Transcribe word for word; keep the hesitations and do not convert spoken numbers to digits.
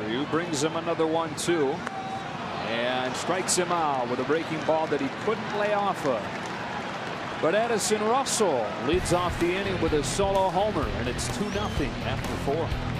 Ryu brings him another one two and strikes him out with a breaking ball that he couldn't lay off of. But Addison Russell leads off the inning with a solo homer, and it's two nothing after four.